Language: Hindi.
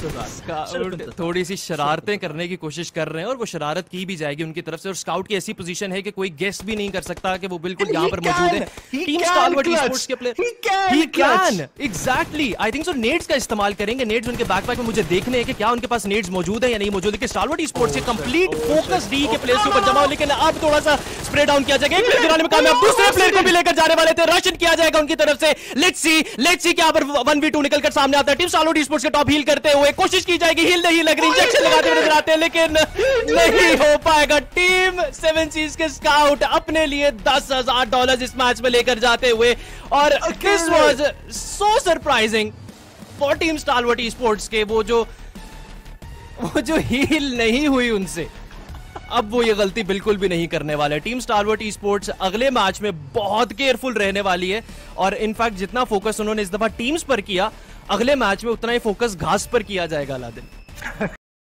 स्काउट थोड़ी सी शरारतें करने की कोशिश कर रहे हैं और वो शरारत की भी जाएगी उनकी तरफ से। और स्काउट की ऐसी पोजीशन है कि कोई गेस भी नहीं कर सकता कि वो बिल्कुल यहाँ पर मौजूद है। टीम स्टालवर्ट ई-स्पोर्ट्स के प्लेयर ही can exactly I think so nades का इस्तेमाल करेंगे। नेड्स उनके बैकपैक में मुझे देखने हैं कि क्या उनके पास नेड्स मौजूद है या नहीं मौजूद है। स्टालवर्ट ई-स्पोर्ट्स के कंप्लीट फोकस डी के प्लेयर्स के ऊपर जमा हो, लेकिन अब थोड़ा सा स्प्रे डाउन किया जाएगा। एक प्लेयर गिराने में कामयाब, दूसरे प्लेयर को भी लेकर जाने वाले थे, रशन किया जाएगा उनकी तरफ से। लेट्स सी क्या पर 1v2 निकलकर सामने आता है। टीम स्टालवर्ट ई-स्पोर्ट्स के टॉप हील करते हुए कोशिश की जाएगी, हील नहीं लग रही, इंजेक्शन लगाते हुए नजर आते हैं लेकिन नहीं हो पाएगा। टीम 7 सीज के स्काउट अपने लिए $10,000 इस मैच में लेकर जाते हुए, और this was so surprising for team Stalwart esports के। वो जो हील नहीं हुई उनसे, अब वो ये गलती बिल्कुल भी नहीं करने वाले। टीम स्टालवर्ट ई-स्पोर्ट्स अगले मैच में बहुत केयरफुल रहने वाली है, और इनफैक्ट जितना फोकस उन्होंने इस दफा टीम्स पर किया, अगले मैच में उतना ही फोकस घास पर किया जाएगा अलादीन।